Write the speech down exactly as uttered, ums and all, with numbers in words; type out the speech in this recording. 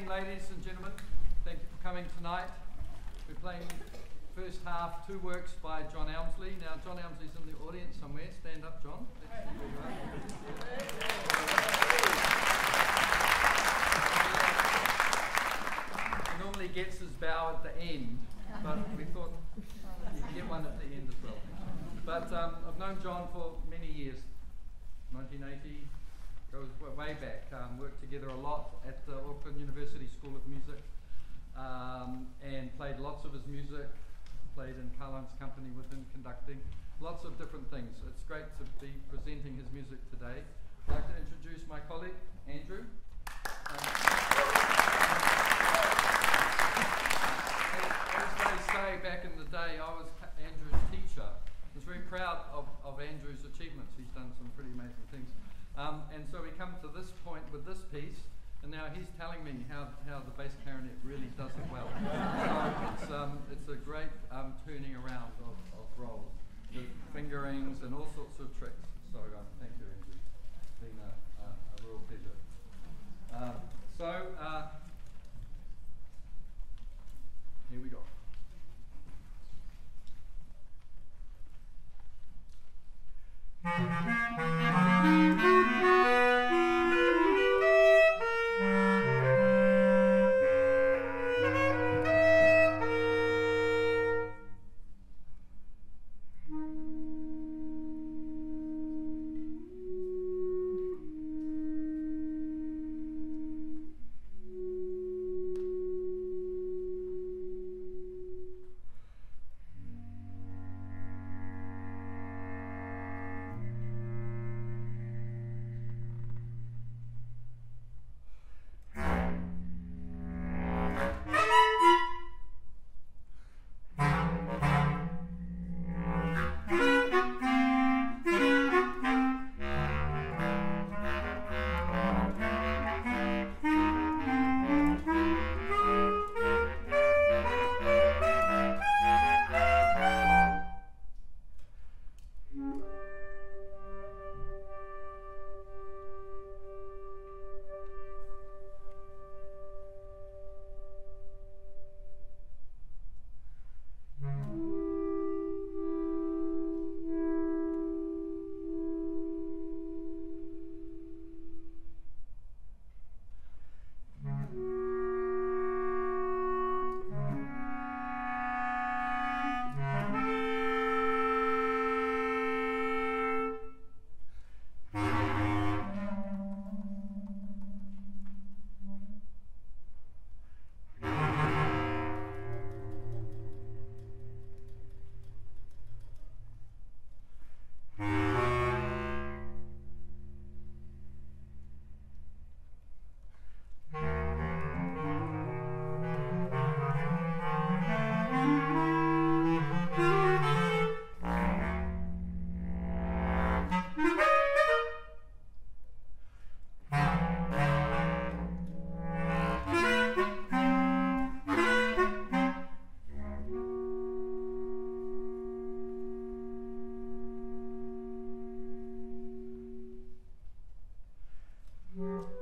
ladies and gentlemen. Thank you for coming tonight. We're playing first half, two works by John Elmsly. Now, John Elmsly's in the audience somewhere. Stand up, John. He normally gets his bow at the end, but we thought you could get one at the end as well. But um, I've known John for many years, nineteen eighty. Goes way back, um, worked together a lot at the Auckland University School of Music, um, and played lots of his music, played in Carline's company with him conducting, lots of different things. It's great to be presenting his music today. I'd like to introduce my colleague, Andrew. Um, as, as they say back in the day, I was Andrew's teacher. I was very proud of, of Andrew's achievements. He's done some pretty amazing things. Um, and so we come to this point with this piece, and now he's telling me how, how the bass clarinet really does it well. So it's, um, it's a great um, turning around of, of roles, with fingerings and all sorts of tricks. So um, thank you, Andrew. It's been a, a, a real pleasure. Um, so uh, here we go. Yeah.